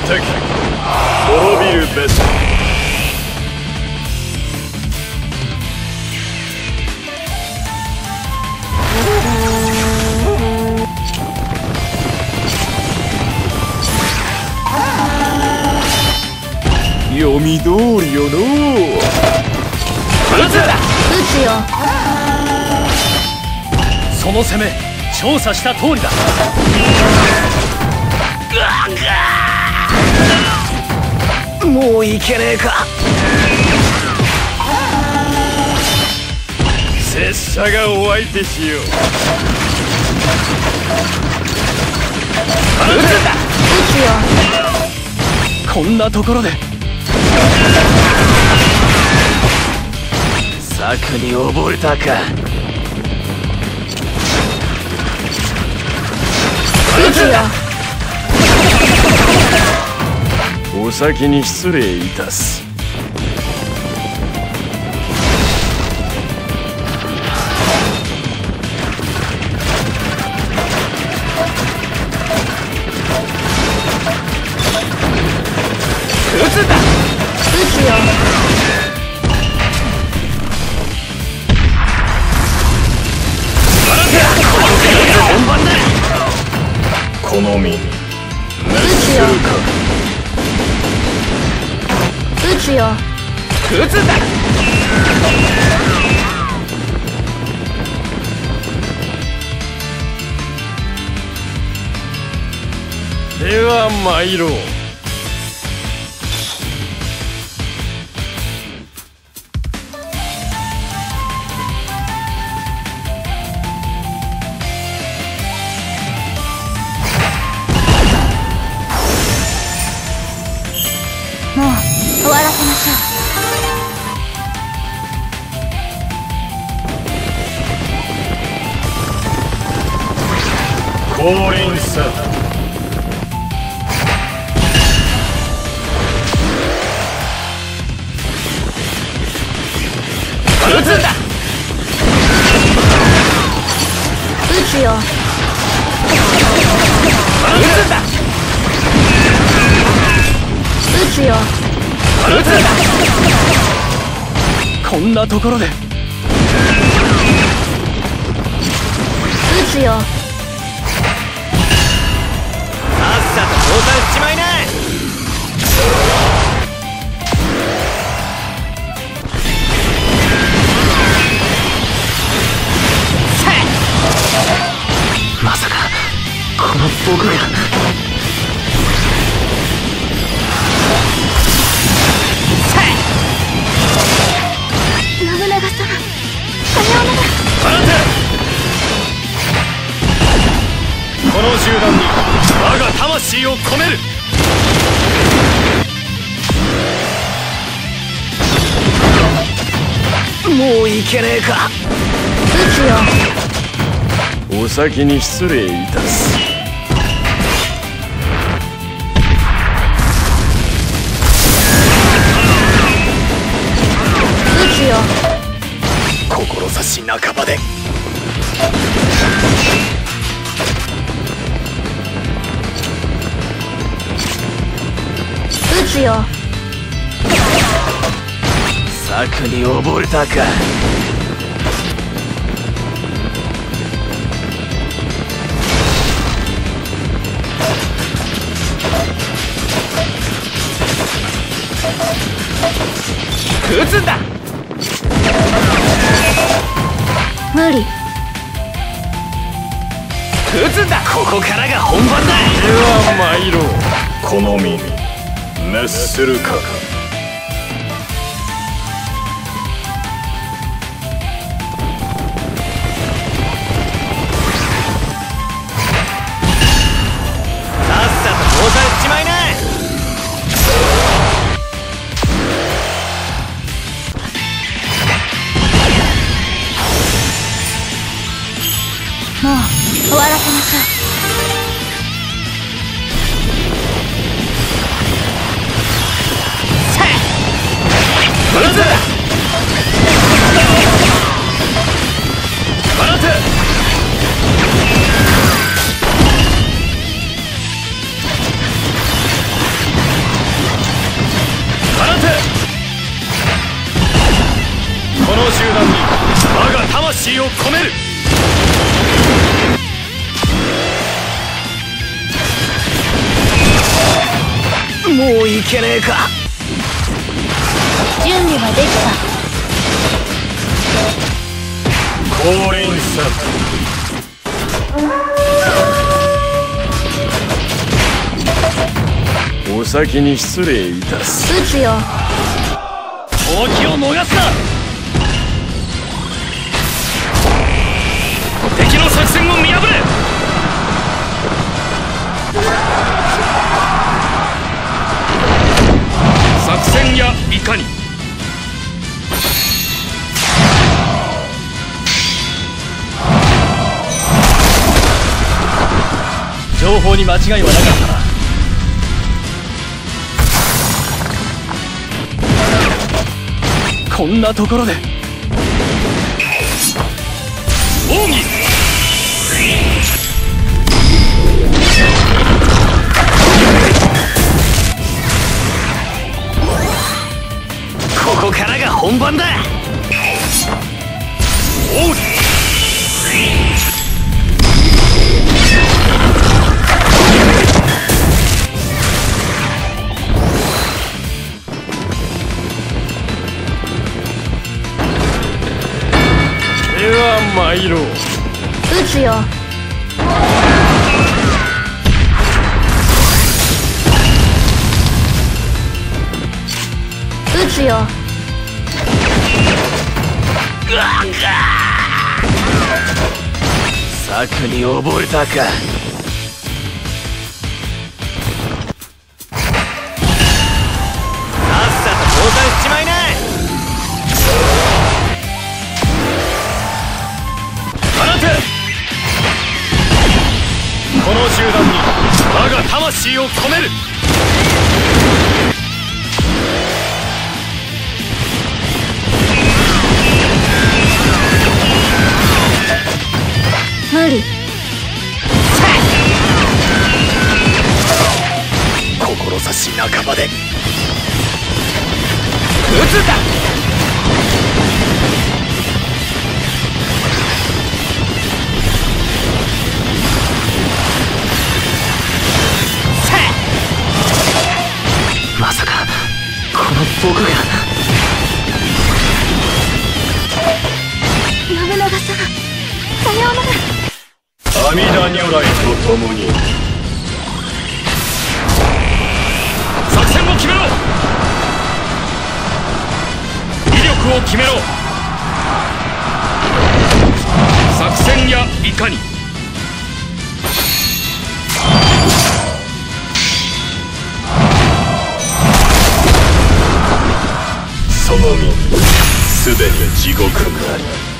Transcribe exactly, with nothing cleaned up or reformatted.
敵滅びるべし。読み通りよのう。撃つだ。 撃つよ。 その攻め調査した通りだ。 もういけねえか。 拙者がお相手しよう。 撃つんだ。撃つよ。 こんなところで策に溺れたか。 撃つよ。 お先に失礼いたす。 撃つんだ。 撃つよ。 本番だ。 この身撃つよ。撃つよ。 撃つんだ。 では参ろう。 もう終わらせましょう。 降臨さ。 撃つんだ。 撃つよ。 撃つんだ。 撃つよ。 撃つんだ。 こんなところで撃つよ。 さっさと交換しちまいな。まさかこの僕が。 信長様、さようなら。 この銃弾に我が魂を込める。 もういけねえか。 撃つよ。 お先に失礼いたす。 撃つよ。 志半ばで。 撃つよ。 策に溺れたか。撃つんだ。 無理。 撃つんだ。ここからが本番だ。 では参ろう。この身熱するか。 さっさと交換しちまいな。 もう終わらせましょう。撃魂を込める。 もういけねえか。 準備はでき降臨さ。 お先に失礼いたす。 た。撃つよ。 時を逃すな。敵の作戦を見破れ。作戦やいかに。情報に間違いはなかったな。こんなところで奥義。 ここからが本番だ。 奥義。 では参ろう。 撃つよ。撃つよ。 策に溺れたか。さっさと降参しちまいな。 放て。この集団に我が魂を込める。 無理。 志半ばで。 撃つんだ。まさかこの僕が。 信長様、さようなら。 阿弥陀如来と共に。 作戦を決めろ。威力を決めろ。作戦やいかに。 その身すでに地獄なり。